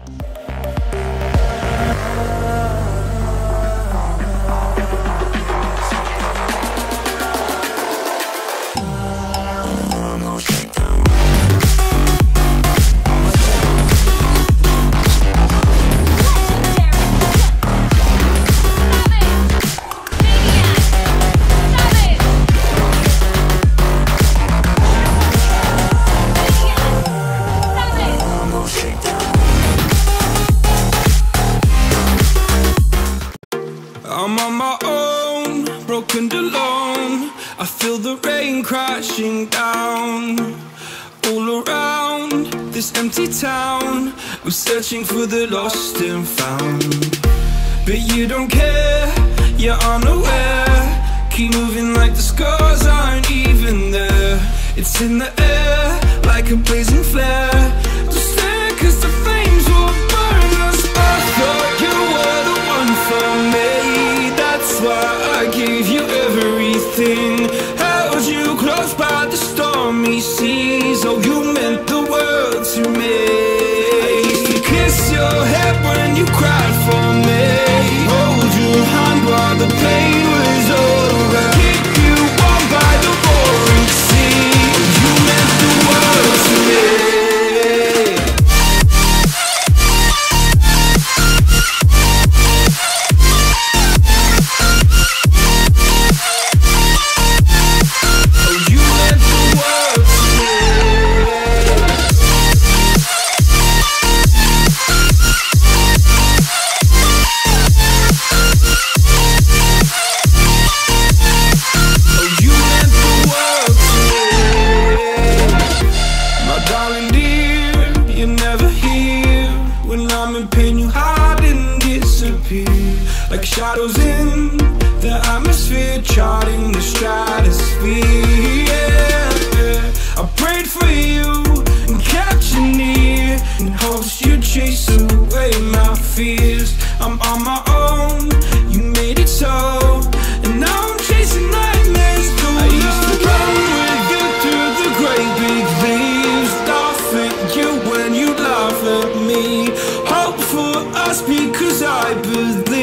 I'm on my own, broken alone. I feel the rain crashing down all around this empty town. I'm searching for the lost and found, but you don't care, you're unaware. Keep moving like the scars aren't even there. It's in the air like a blazing flare. Don't stare, cause the flames will burn us. I thought you were the one for me, that's why I gave you everything. Held you close by the stormy seas. Oh, you meant the world to me. I used to kiss your head when you cried for me, hold your hand while the pain was over, keep you warm by the roaring sea. You meant the world to me. Like shadows in the atmosphere, charting the stratosphere. Yeah. I prayed for you and kept you near, in hopes you'd chase away my fears. I'm on my own, you made it so, and now I'm chasing nightmares through. I used to run with you through the great big leaves, laugh at you when you laugh at me, hope for us because I believe.